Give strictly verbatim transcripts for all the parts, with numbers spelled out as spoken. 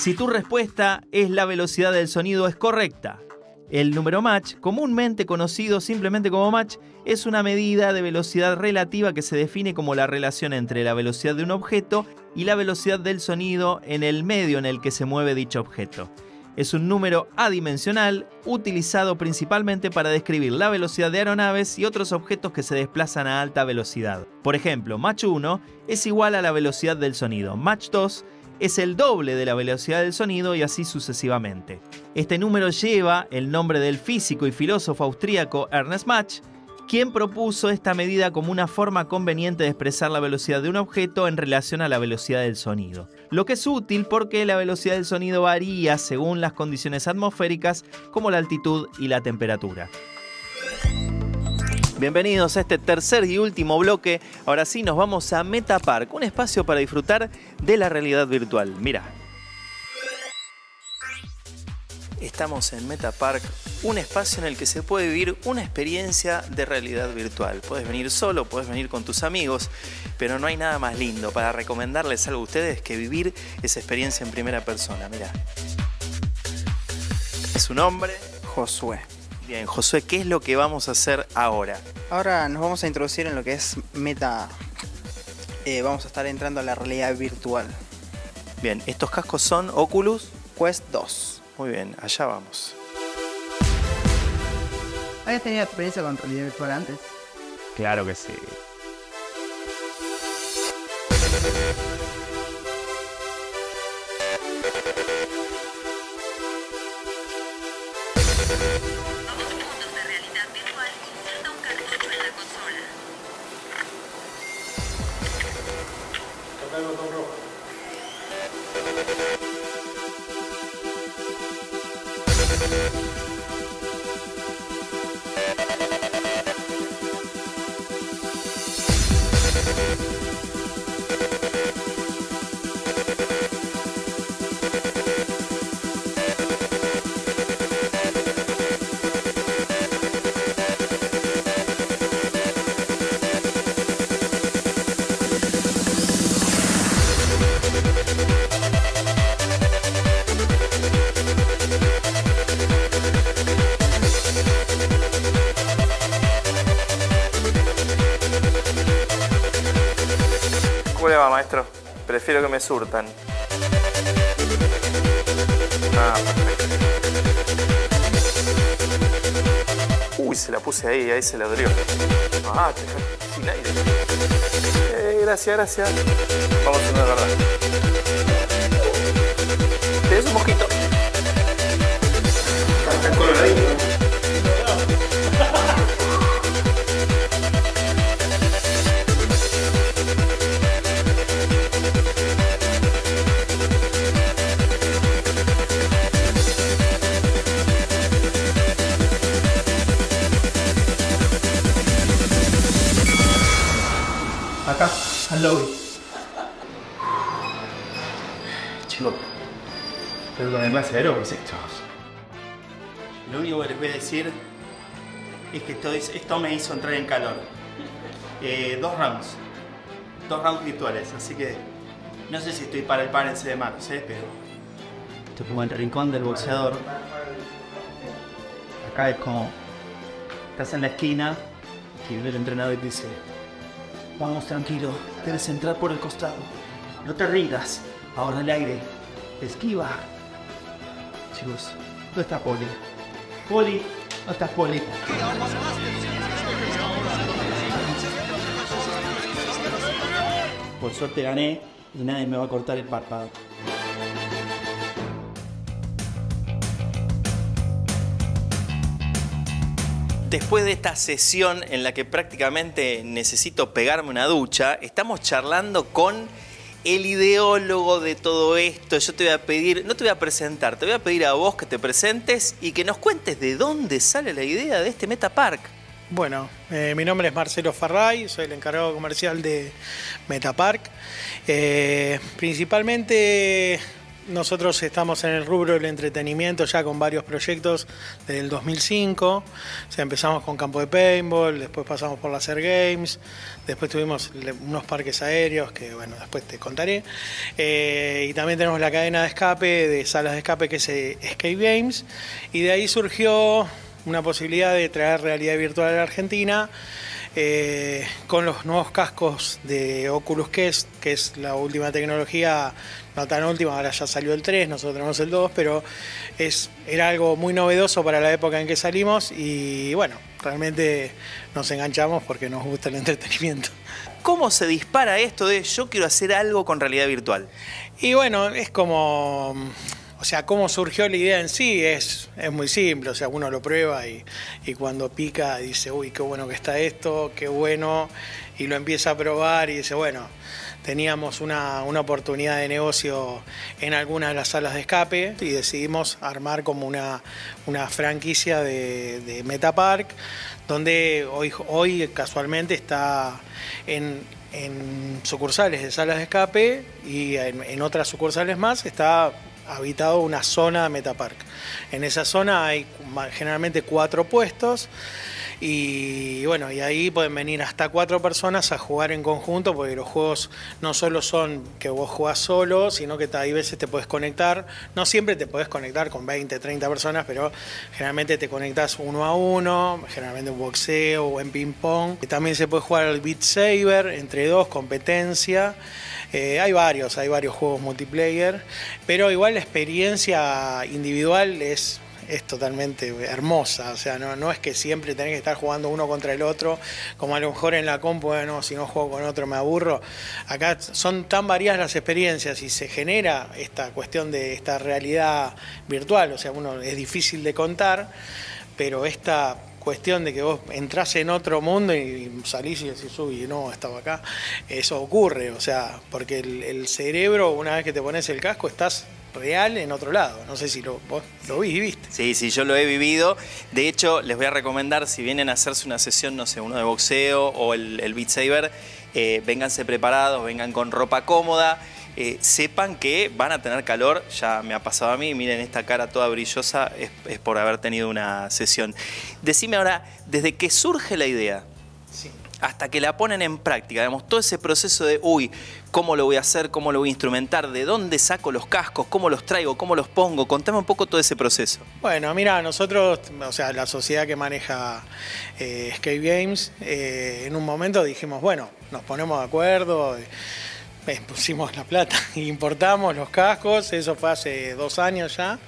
Si tu respuesta es la velocidad del sonido, es correcta. El número Mach, comúnmente conocido simplemente como Mach, es una medida de velocidad relativa que se define como la relación entre la velocidad de un objeto y la velocidad del sonido en el medio en el que se mueve dicho objeto. Es un número adimensional utilizado principalmente para describir la velocidad de aeronaves y otros objetos que se desplazan a alta velocidad. Por ejemplo, Mach uno es igual a la velocidad del sonido, Mach dos es el doble de la velocidad del sonido y así sucesivamente. Este número lleva el nombre del físico y filósofo austríaco Ernst Mach, quien propuso esta medida como una forma conveniente de expresar la velocidad de un objeto en relación a la velocidad del sonido. Lo que es útil porque la velocidad del sonido varía según las condiciones atmosféricas como la altitud y la temperatura. Bienvenidos a este tercer y último bloque. Ahora sí nos vamos a Metapark, un espacio para disfrutar de la realidad virtual. Mira. Estamos en Metapark, un espacio en el que se puede vivir una experiencia de realidad virtual. Puedes venir solo, puedes venir con tus amigos, pero no hay nada más lindo para recomendarles algo a ustedes que vivir esa experiencia en primera persona. Mirá. ¿Su nombre? Josué. Bien, Josué, ¿qué es lo que vamos a hacer ahora? Ahora nos vamos a introducir en lo que es Meta. Eh, vamos a estar entrando a la realidad virtual. Bien, ¿estos cascos son Oculus? Quest dos. Muy bien, allá vamos. ¿Habías tenido experiencia con realidad virtual antes? Claro que sí. Dos puntos de realidad virtual. Inserta un cartucho en la consola. Toca el botón rojo. ¿Cómo le va, maestro? Prefiero que me surtan. Ah, perfecto. Uy, se la puse ahí, ahí se la dolió. Ah, te dejaste sin aire. Eh, gracias, gracias. Vamos a hacer de verdad. ¿Tenés un mosquito? Está coloradito. Acá, al lobby. Chicos, tengo que clase de aeróbicos estos. Lo único que les voy a decir es que esto, es- esto me hizo entrar en calor. Eh, dos rounds. Dos rounds virtuales, así que no sé si estoy para el párense de manos, ¿eh? Pero esto es como el rincón del boxeador. Acá es como estás en la esquina y el entrenador te dice: vamos, tranquilo, debes entrar por el costado. No te rindas. Ahora el aire. Esquiva. Chicos, ¿dónde está Poli? Poli, ¿dónde está Poli? Por suerte gané y nadie me va a cortar el párpado. Después de esta sesión en la que prácticamente necesito pegarme una ducha, estamos charlando con el ideólogo de todo esto. Yo te voy a pedir, no te voy a presentar, te voy a pedir a vos que te presentes y que nos cuentes de dónde sale la idea de este Metapark. Bueno, eh, mi nombre es Marcelo Farray, soy el encargado comercial de Metapark. Eh, principalmente nosotros estamos en el rubro del entretenimiento ya con varios proyectos desde el dos mil cinco. O sea, empezamos con campo de paintball, después pasamos por Laser Games, después tuvimos unos parques aéreos que, bueno, después te contaré. Eh, y también tenemos la cadena de escape, de salas de escape, que es Escape Games. Y de ahí surgió una posibilidad de traer realidad virtual a la Argentina. Eh, con los nuevos cascos de Oculus Quest, que es la última tecnología, no tan última, ahora ya salió el tres, nosotros tenemos el dos, pero es, era algo muy novedoso para la época en que salimos y bueno, realmente nos enganchamos porque nos gusta el entretenimiento. ¿Cómo se dispara esto de yo quiero hacer algo con realidad virtual? Y bueno, es como... O sea, cómo surgió la idea en sí es, es muy simple, o sea, uno lo prueba y, y cuando pica dice, uy, qué bueno que está esto, qué bueno, y lo empieza a probar y dice, bueno, teníamos una, una oportunidad de negocio en alguna de las salas de escape y decidimos armar como una, una franquicia de, de Metapark, donde hoy, hoy casualmente está en... en sucursales de salas de escape y en, en otras sucursales más está habitado una zona de Metapark. En esa zona hay generalmente cuatro puestos y bueno, y ahí pueden venir hasta cuatro personas a jugar en conjunto, porque los juegos no solo son que vos jugás solo, sino que hay veces te puedes conectar, no siempre te podés conectar con veinte, treinta personas, pero generalmente te conectás uno a uno, generalmente en boxeo o en ping pong. También se puede jugar al Beat Saber, entre dos, competencia. Eh, hay varios, hay varios juegos multiplayer, pero igual la experiencia individual es, es totalmente hermosa. O sea, no, no es que siempre tenés que estar jugando uno contra el otro, como a lo mejor en la compu, bueno, si no juego con otro me aburro. Acá son tan variadas las experiencias y se genera esta cuestión de esta realidad virtual, o sea, uno es difícil de contar, pero esta cuestión de que vos entrás en otro mundo y salís y decís, uy, no, estaba acá, eso ocurre, o sea, porque el, el cerebro, una vez que te pones el casco, estás real en otro lado. No sé si lo, vos lo viste. Sí, sí, yo lo he vivido. De hecho, les voy a recomendar, si vienen a hacerse una sesión, no sé, uno de boxeo o el, el Beat Saber, eh, vénganse preparados, vengan con ropa cómoda. Eh, sepan que van a tener calor, ya me ha pasado a mí, miren esta cara toda brillosa, es, es por haber tenido una sesión. Decime ahora, desde que surge la idea, sí, hasta que la ponen en práctica, digamos, todo ese proceso de, uy, ¿cómo lo voy a hacer? ¿Cómo lo voy a instrumentar? ¿De dónde saco los cascos? ¿Cómo los traigo? ¿Cómo los pongo? Contame un poco todo ese proceso. Bueno, mira, nosotros, o sea, la sociedad que maneja eh, Escape Games, eh, en un momento dijimos, bueno, nos ponemos de acuerdo, eh, pusimos la plata, importamos los cascos, eso fue hace dos años ya,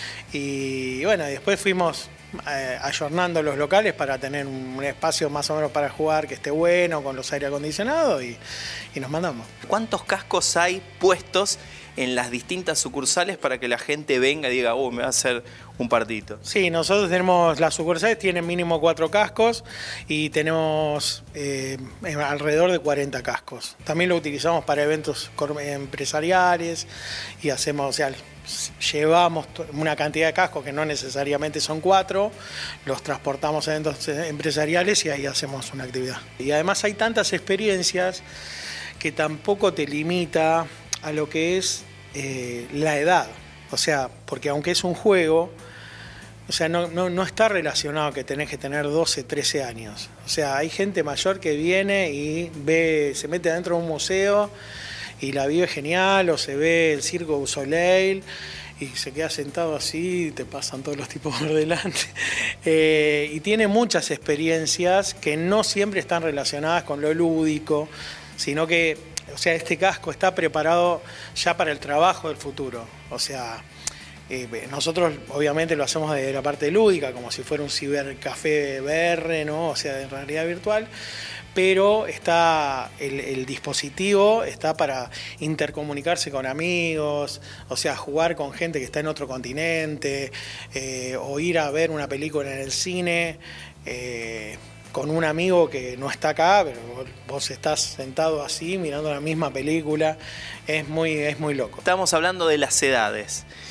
y bueno, después fuimos eh, ayornando los locales para tener un espacio más o menos para jugar que esté bueno, con los aire acondicionados, y, y nos mandamos. ¿Cuántos cascos hay puestos en las distintas sucursales para que la gente venga y diga, uy, me va a hacer un partidito? Sí, nosotros tenemos, las sucursales tienen mínimo cuatro cascos y tenemos eh, alrededor de cuarenta cascos. También lo utilizamos para eventos empresariales y hacemos, o sea, llevamos una cantidad de cascos que no necesariamente son cuatro, los transportamos a eventos empresariales y ahí hacemos una actividad. Y además hay tantas experiencias que tampoco te limita a lo que es eh, la edad. O sea, porque aunque es un juego, o sea, no, no, no está relacionado que tenés que tener doce, trece años. O sea, hay gente mayor que viene y ve, se mete adentro de un museo y la vive genial, o se ve el Circo du Soleil y se queda sentado así y te pasan todos los tipos por delante. Eh, y tiene muchas experiencias que no siempre están relacionadas con lo lúdico, sino que, o sea, este casco está preparado ya para el trabajo del futuro. O sea, eh, nosotros obviamente lo hacemos de la parte lúdica, como si fuera un cibercafé V R, ¿no? O sea, en realidad virtual, pero está el, el dispositivo está para intercomunicarse con amigos, o sea, jugar con gente que está en otro continente, eh, o ir a ver una película en el cine, eh, con un amigo que no está acá, pero vos estás sentado así mirando la misma película. Es muy, es muy loco. Estamos hablando de las edades. Sí.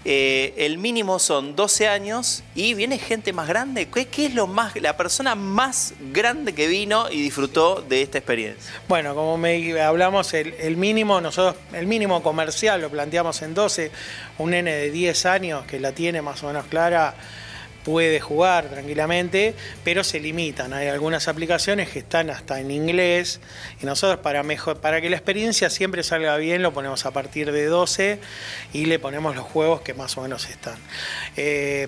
Eh, el mínimo son doce años y viene gente más grande. ¿Qué, qué es lo más, la persona más grande que vino y disfrutó de esta experiencia? Bueno, como me hablamos, el, el mínimo, nosotros, el mínimo comercial lo planteamos en doce. Un nene de diez años que la tiene más o menos clara puede jugar tranquilamente, pero se limitan. Hay algunas aplicaciones que están hasta en inglés y nosotros para, mejor, para que la experiencia siempre salga bien lo ponemos a partir de doce y le ponemos los juegos que más o menos están. Eh,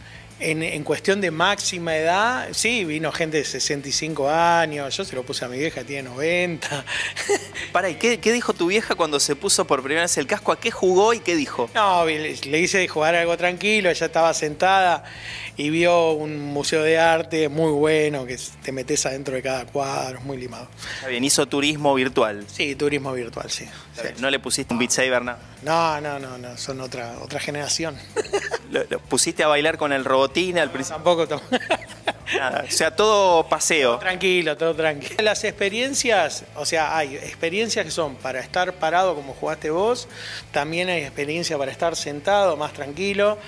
En, en cuestión de máxima edad, sí, vino gente de sesenta y cinco años, yo se lo puse a mi vieja, tiene noventa. Para, ¿y qué, qué dijo tu vieja cuando se puso por primera vez el casco? ¿A qué jugó y qué dijo? No, le, le hice jugar algo tranquilo, ella estaba sentada y vio un museo de arte muy bueno, que te metes adentro de cada cuadro, muy limado. Está bien, hizo turismo virtual. Sí, turismo virtual, sí. sí. ¿No le pusiste un Beat Saber, nada? No, no, no, no, son otra, otra generación. ¿Lo, lo pusiste a bailar con el robotín al principio? Tampoco, tampoco. Nada, o sea, todo paseo. Todo tranquilo, todo tranquilo. Las experiencias, o sea, hay experiencias que son para estar parado como jugaste vos, también hay experiencia para estar sentado, más tranquilo.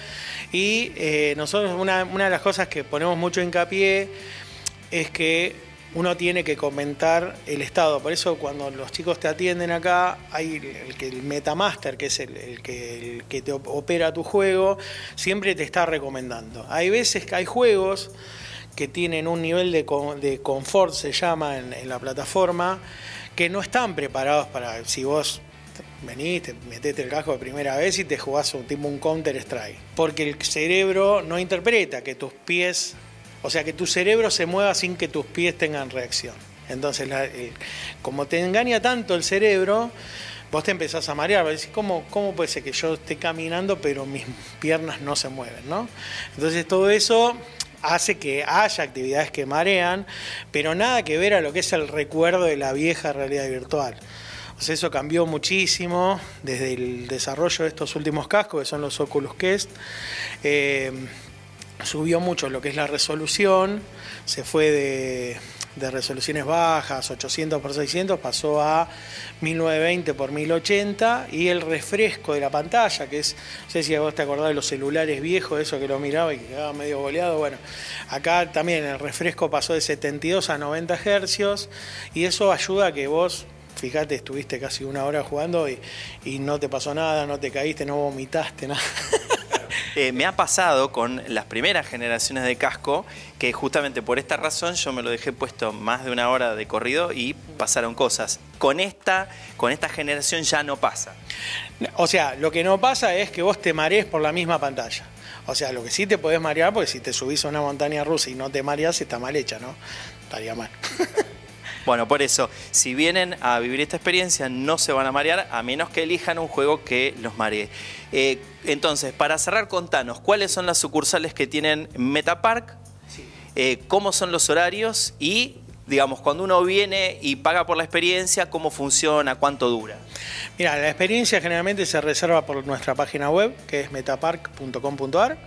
Y eh, nosotros, una, una de las cosas que ponemos mucho hincapié es que uno tiene que comentar el estado. Por eso cuando los chicos te atienden acá, hay el, el, el Metamaster, que es el, el, que, el que te opera tu juego, siempre te está recomendando. Hay veces que hay juegos que tienen un nivel de, de confort, se llama en, en la plataforma, que no están preparados para, si vos venís, te metete el casco de primera vez y te jugás un tipo un Counter Strike. Porque el cerebro no interpreta que tus pies, o sea, que tu cerebro se mueva sin que tus pies tengan reacción. Entonces, la, el, como te engaña tanto el cerebro, vos te empezás a marear. Decís, ¿cómo, ¿cómo puede ser que yo esté caminando pero mis piernas no se mueven, ¿no? Entonces, todo eso hace que haya actividades que marean, pero nada que ver a lo que es el recuerdo de la vieja realidad virtual. O sea, eso cambió muchísimo desde el desarrollo de estos últimos cascos, que son los Oculus Quest. Eh, subió mucho lo que es la resolución, se fue de, de resoluciones bajas, ochocientos por seiscientos, pasó a mil novecientos veinte por mil ochenta, y el refresco de la pantalla, que es, no sé si vos te acordás de los celulares viejos, eso que lo miraba y quedaba medio boleado, bueno, acá también el refresco pasó de setenta y dos a noventa hercios, y eso ayuda a que vos, fíjate, estuviste casi una hora jugando y, y no te pasó nada, no te caíste, no vomitaste, nada. Eh, me ha pasado con las primeras generaciones de casco que justamente por esta razón yo me lo dejé puesto más de una hora de corrido y pasaron cosas. Con esta, con esta generación ya no pasa. O sea, lo que no pasa es que vos te marees por la misma pantalla. O sea, lo que sí te podés marear, porque si te subís a una montaña rusa y no te mareás, está mal hecha, ¿no? Estaría mal. Bueno, por eso, si vienen a vivir esta experiencia, no se van a marear, a menos que elijan un juego que los maree. Eh, entonces, para cerrar, contanos, ¿cuáles son las sucursales que tienen Metapark? Sí. Eh, ¿Cómo son los horarios? Y, digamos, cuando uno viene y paga por la experiencia, ¿cómo funciona? ¿Cuánto dura? Mira, la experiencia generalmente se reserva por nuestra página web, que es metapark punto com punto ar.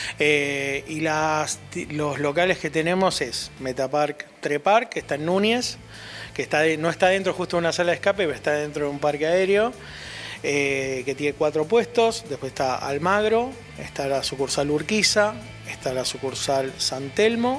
Eh, y las, los locales que tenemos es Metapark Trepark, que está en Núñez, que está de, no está dentro justo de una sala de escape, pero está dentro de un parque aéreo, eh, que tiene cuatro puestos. Después está Almagro, está la sucursal Urquiza, está la sucursal San Telmo,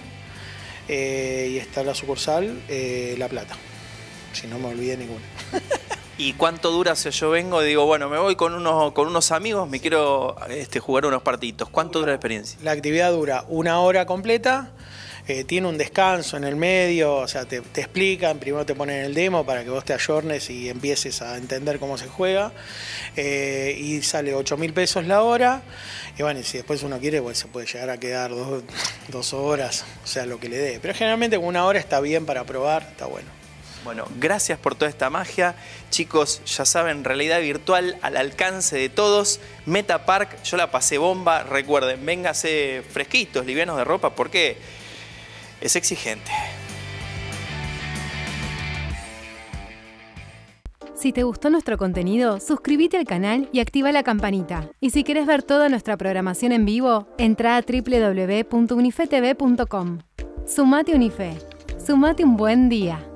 eh, y está la sucursal eh, La Plata, si no me olvidé ninguna. ¿Y cuánto dura si yo vengo y digo, bueno, me voy con unos, con unos amigos, me quiero este, jugar unos partiditos? ¿Cuánto dura la experiencia? La actividad dura una hora completa, eh, tiene un descanso en el medio, o sea, te, te explican, primero te ponen el demo para que vos te ayornes y empieces a entender cómo se juega, eh, y sale ocho mil pesos la hora, y bueno, y si después uno quiere, pues se puede llegar a quedar dos, dos horas, o sea, lo que le dé. Pero generalmente con una hora está bien para probar, está bueno. Bueno, gracias por toda esta magia. Chicos, ya saben, realidad virtual al alcance de todos. Metapark, yo la pasé bomba. Recuerden, véngase fresquitos, livianos de ropa, porque es exigente. Si te gustó nuestro contenido, suscríbete al canal y activa la campanita. Y si querés ver toda nuestra programación en vivo, entra a doble u doble u doble u punto unife t v punto com. Sumate Unife. Sumate un buen día.